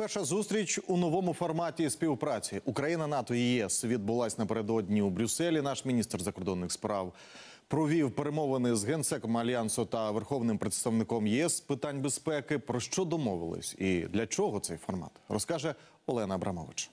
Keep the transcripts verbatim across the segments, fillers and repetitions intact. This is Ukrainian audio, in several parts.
Перша зустріч у новому форматі співпраці Україна, НАТО і ЄС відбулась напередодні у Брюсселі. Наш міністр закордонних справ провів перемовини з генсеком Альянсу та верховним представником ЄС з питань безпеки. Про що домовились і для чого цей формат, розкаже Олена Абрамович.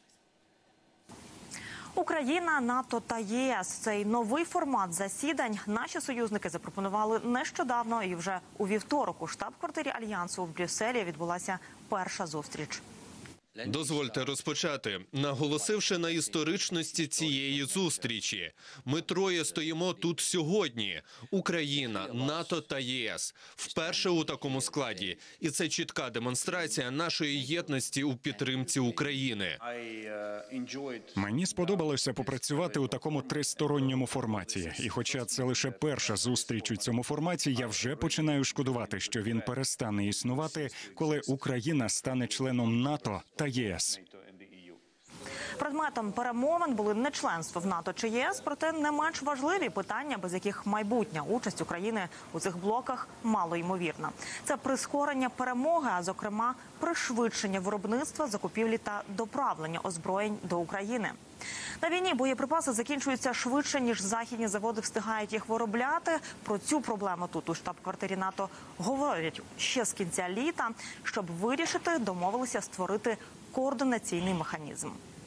Україна, НАТО та ЄС – цей новий формат засідань наші союзники запропонували нещодавно, і вже у вівторок у штаб-квартирі Альянсу в Брюсселі відбулася перша зустріч. Дозвольте розпочати, наголосивши на історичності цієї зустрічі. Ми троє стоїмо тут сьогодні – Україна, НАТО та ЄС. Вперше у такому складі. І це чітка демонстрація нашої єдності у підтримці України. Мені сподобалося попрацювати у такому тристоронньому форматі. І хоча це лише перша зустріч у цьому форматі, я вже починаю шкодувати, що він перестане існувати, коли Україна стане членом НАТО та ЄС. Предметом перемовин були не членство в НАТО чи ЄС, проте не менш важливі питання, без яких майбутня участь України у цих блоках мало ймовірна. Це прискорення перемоги, а зокрема пришвидшення виробництва, закупівлі та доправлення озброєнь до України. На війні боєприпаси закінчуються швидше, ніж західні заводи встигають їх виробляти. Про цю проблему тут у штаб-квартирі НАТО говорять ще з кінця літа. Щоб вирішити, домовилися створити координаційний механізм.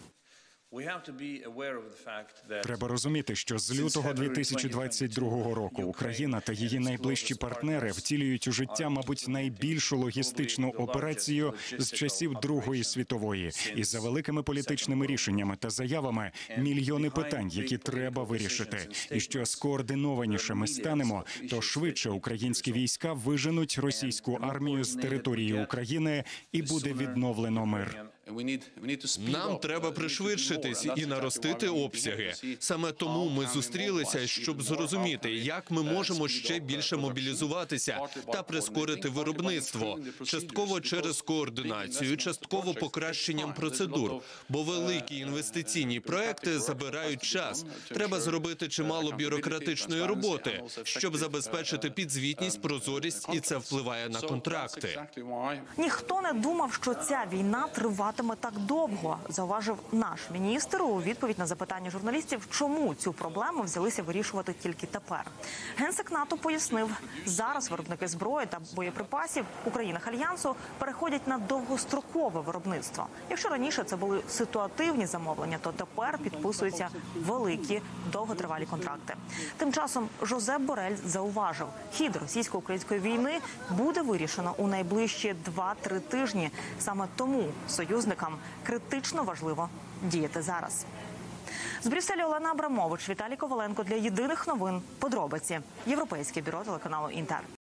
Треба розуміти, що з лютого дві тисячі двадцять другого року Україна та її найближчі партнери втілюють у життя, мабуть, найбільшу логістичну операцію з часів Другої світової. І за великими політичними рішеннями та заявами мільйони питань, які треба вирішити. І що скоординованіше ми станемо, то швидше українські війська виженуть російську армію з території України і буде відновлено мир. Нам треба пришвидшитись і наростити обсяги. Саме тому ми зустрілися, щоб зрозуміти, як ми можемо ще більше мобілізуватися та прискорити виробництво. Частково через координацію, частково покращенням процедур. Бо великі інвестиційні проекти забирають час. Треба зробити чимало бюрократичної роботи, щоб забезпечити підзвітність, прозорість, і це впливає на контракти. Ніхто не думав, що ця війна триватиме так довго, зауважив наш міністр у відповідь на запитання журналістів, чому цю проблему взялися вирішувати тільки тепер. Генсек НАТО пояснив, зараз виробники зброї та боєприпасів у країнах Альянсу переходять на довгострокове виробництво. Якщо раніше це були ситуативні замовлення, то тепер підписуються великі довготривалі контракти. Тим часом Жозеп Борель зауважив, хід російсько-української війни буде вирішено у найближчі два-три тижні. Саме тому союзникам критично важливо діяти зараз. З Брюсселя Олена Абрамович, Віталій Коваленко для Єдиних новин. Подробиці. Європейське бюро телеканалу Інтер.